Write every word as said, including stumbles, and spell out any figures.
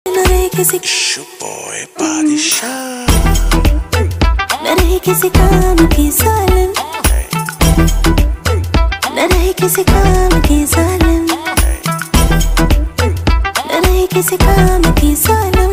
न रहे किसी boy बादशाह, न रहे किसी काम की जालिम, न रहे किसी काम की जालिम, न रहे किसी काम की जालिम।